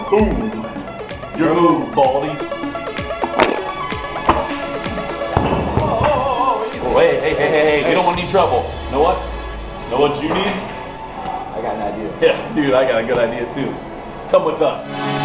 Boom. Your move, Baldy. Oh, hey, you don't want any trouble. Know what? Know what you need? I got an idea. Yeah, dude, I got a good idea too. Come with us.